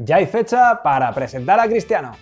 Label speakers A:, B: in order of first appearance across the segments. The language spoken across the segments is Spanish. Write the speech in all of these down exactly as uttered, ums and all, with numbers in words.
A: Ya hay fecha para presentar a Cristiano.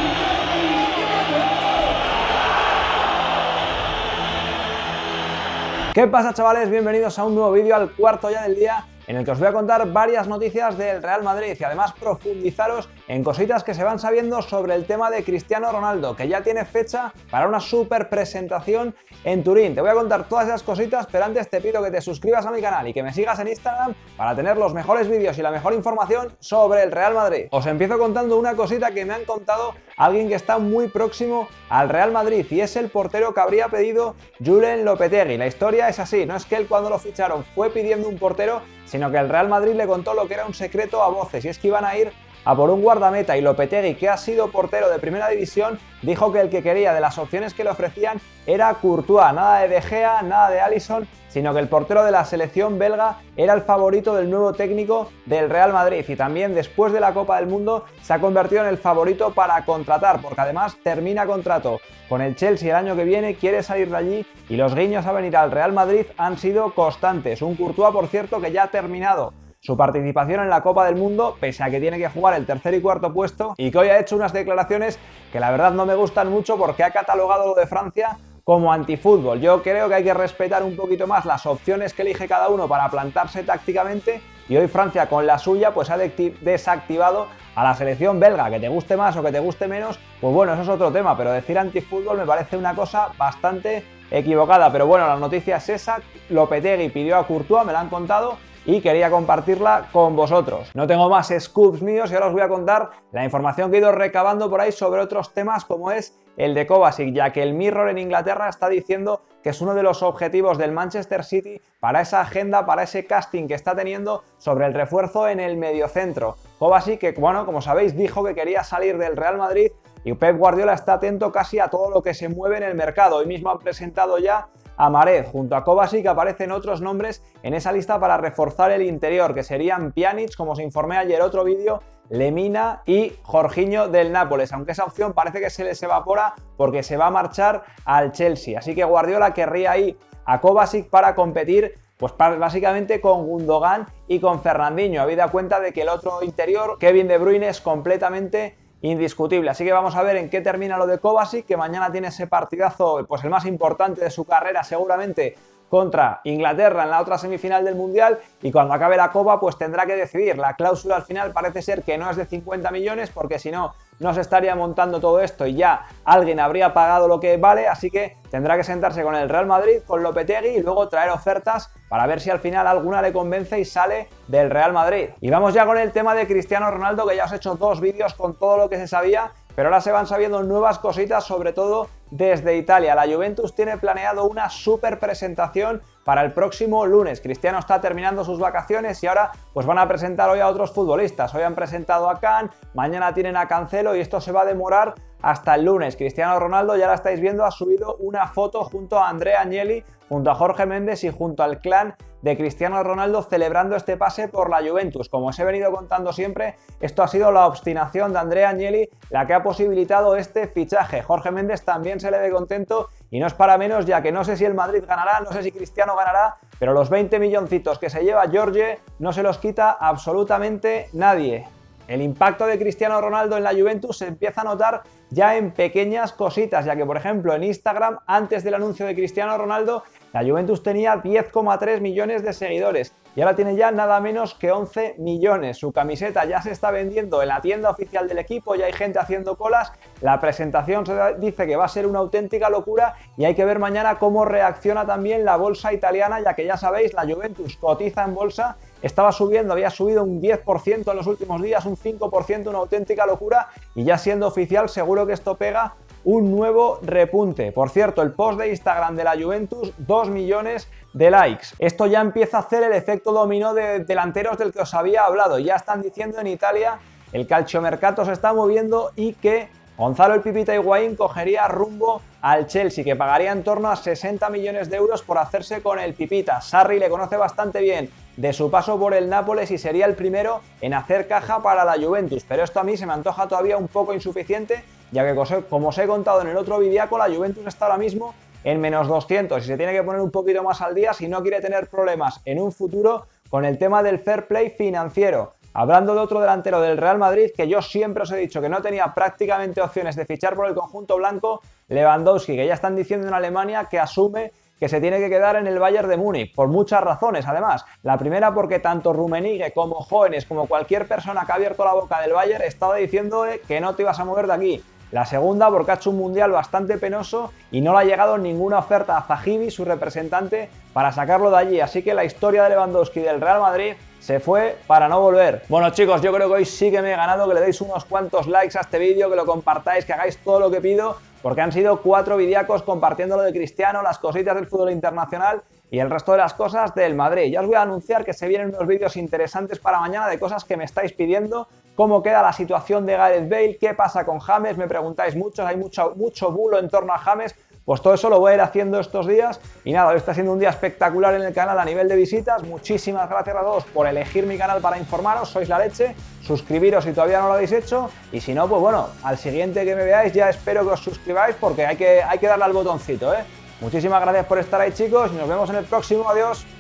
A: ¿Qué pasa, chavales? Bienvenidos a un nuevo vídeo, al cuarto ya del día, en el que os voy a contar varias noticias del Real Madrid y además profundizaros en cositas que se van sabiendo sobre el tema de Cristiano Ronaldo, que ya tiene fecha para una super presentación en Turín. Te voy a contar todas esas cositas, pero antes te pido que te suscribas a mi canal y que me sigas en Instagram para tener los mejores vídeos y la mejor información sobre el Real Madrid. Os empiezo contando una cosita que me han contado alguien que está muy próximo al Real Madrid, y es el portero que habría pedido Julen Lopetegui. La historia es así, no es que él cuando lo ficharon fue pidiendo un portero, sino que el Real Madrid le contó lo que era un secreto a voces, y es que iban a ir a por un guardameta, y Lopetegui, que ha sido portero de primera división, dijo que el que quería de las opciones que le ofrecían era Courtois, nada de De Gea, nada de Alisson, sino que el portero de la selección belga era el favorito del nuevo técnico del Real Madrid, y también después de la Copa del Mundo se ha convertido en el favorito para contratar, porque además termina contrato con el Chelsea el año que viene, quiere salir de allí, y los guiños a venir al Real Madrid han sido constantes. Un Courtois, por cierto, que ya ha terminado su participación en la Copa del Mundo, pese a que tiene que jugar el tercer y cuarto puesto, y que hoy ha hecho unas declaraciones que la verdad no me gustan mucho, porque ha catalogado lo de Francia como antifútbol. Yo creo que hay que respetar un poquito más las opciones que elige cada uno para plantarse tácticamente, y hoy Francia con la suya pues ha desactivado a la selección belga. Que te guste más o que te guste menos, pues bueno, eso es otro tema, pero decir antifútbol me parece una cosa bastante equivocada. Pero bueno, la noticia es esa: Lopetegui pidió a Courtois, me la han contado, y quería compartirla con vosotros. No tengo más scoops míos y ahora os voy a contar la información que he ido recabando por ahí sobre otros temas, como es el de Kovacic, ya que el Mirror en Inglaterra está diciendo que es uno de los objetivos del Manchester City para esa agenda, para ese casting que está teniendo sobre el refuerzo en el mediocentro. Kovacic, que bueno, como sabéis, dijo que quería salir del Real Madrid, y Pep Guardiola está atento casi a todo lo que se mueve en el mercado. Hoy mismo ha presentado ya a Mahrez. Junto a Kovacic aparecen otros nombres en esa lista para reforzar el interior, que serían Pjanic, como os informé ayer otro vídeo, Lemina y Jorginho del Nápoles, aunque esa opción parece que se les evapora porque se va a marchar al Chelsea. Así que Guardiola querría ahí a Kovacic para competir pues básicamente con Gundogan y con Fernandinho, habida cuenta de que el otro interior, Kevin De Bruyne, es completamente indiscutible. Así que vamos a ver en qué termina lo de Kovacic, que mañana tiene ese partidazo, pues el más importante de su carrera seguramente, contra Inglaterra en la otra semifinal del Mundial, y cuando acabe la Copa pues tendrá que decidir. La cláusula al final parece ser que no es de cincuenta millones, porque si no, no se estaría montando todo esto y ya alguien habría pagado lo que vale, así que tendrá que sentarse con el Real Madrid, con Lopetegui, y luego traer ofertas para ver si al final alguna le convence y sale del Real Madrid. Y vamos ya con el tema de Cristiano Ronaldo, que ya os he hecho dos vídeos con todo lo que se sabía, pero ahora se van sabiendo nuevas cositas, sobre todo desde Italia. La Juventus tiene planeado una super presentación para el próximo lunes. Cristiano está terminando sus vacaciones y ahora pues van a presentar hoy a otros futbolistas. Hoy han presentado a Can, mañana tienen a Cancelo, y esto se va a demorar hasta el lunes. Cristiano Ronaldo, ya la estáis viendo, ha subido una foto junto a Andrea Agnelli, junto a Jorge Méndez y junto al clan de Cristiano Ronaldo, celebrando este pase por la Juventus. Como os he venido contando siempre, esto ha sido la obstinación de Andrea Agnelli la que ha posibilitado este fichaje. Jorge Méndez también se le ve contento, y no es para menos, ya que no sé si el Madrid ganará, no sé si Cristiano ganará, pero los veinte milloncitos que se lleva Jorge no se los quita absolutamente nadie. El impacto de Cristiano Ronaldo en la Juventus se empieza a notar ya en pequeñas cositas, ya que por ejemplo en Instagram, antes del anuncio de Cristiano Ronaldo, la Juventus tenía diez coma tres millones de seguidores y ahora tiene ya nada menos que once millones. Su camiseta ya se está vendiendo en la tienda oficial del equipo, ya hay gente haciendo colas. La presentación se dice que va a ser una auténtica locura, y hay que ver mañana cómo reacciona también la bolsa italiana, ya que ya sabéis, la Juventus cotiza en bolsa, estaba subiendo, había subido un diez por ciento en los últimos días, un cinco por ciento, una auténtica locura, y ya siendo oficial seguro que esto pega un nuevo repunte. Por cierto, el post de Instagram de la Juventus, dos millones de likes. Esto ya empieza a hacer el efecto dominó de delanteros del que os había hablado. Ya están diciendo en Italia, el calciomercato se está moviendo, y que Gonzalo el Pipita Higuaín cogería rumbo al Chelsea, que pagaría en torno a sesenta millones de euros por hacerse con el Pipita. Sarri le conoce bastante bien de su paso por el Nápoles y sería el primero en hacer caja para la Juventus, pero esto a mí se me antoja todavía un poco insuficiente, ya que, como os he contado en el otro videaco, la Juventus está ahora mismo en menos doscientos y se tiene que poner un poquito más al día si no quiere tener problemas en un futuro con el tema del fair play financiero. hablando de otro delantero del Real Madrid que yo siempre os he dicho que no tenía prácticamente opciones de fichar por el conjunto blanco, Lewandowski, que ya están diciendo en Alemania que asume que se tiene que quedar en el Bayern de Múnich, por muchas razones además. La primera porque tanto Rummenigge como jóvenes, como cualquier persona que ha abierto la boca del Bayern, estaba diciendo que no te ibas a mover de aquí. La segunda porque ha hecho un mundial bastante penoso y no le ha llegado ninguna oferta a Zahibi, su representante, para sacarlo de allí. Así que la historia de Lewandowski del Real Madrid se fue para no volver. Bueno chicos, yo creo que hoy sí que me he ganado que le deis unos cuantos likes a este vídeo, que lo compartáis, que hagáis todo lo que pido, porque han sido cuatro videacos compartiendo lo de Cristiano, las cositas del fútbol internacional y el resto de las cosas del Madrid. Ya os voy a anunciar que se vienen unos vídeos interesantes para mañana de cosas que me estáis pidiendo, cómo queda la situación de Gareth Bale, qué pasa con James, me preguntáis mucho, hay mucho, mucho bulo en torno a James. Pues todo eso lo voy a ir haciendo estos días y nada, hoy está siendo un día espectacular en el canal a nivel de visitas. Muchísimas gracias a todos por elegir mi canal para informaros, sois la leche. Suscribiros si todavía no lo habéis hecho y si no, pues bueno, al siguiente que me veáis ya espero que os suscribáis porque hay que, hay que darle al botoncito, ¿eh? Muchísimas gracias por estar ahí chicos y nos vemos en el próximo, adiós.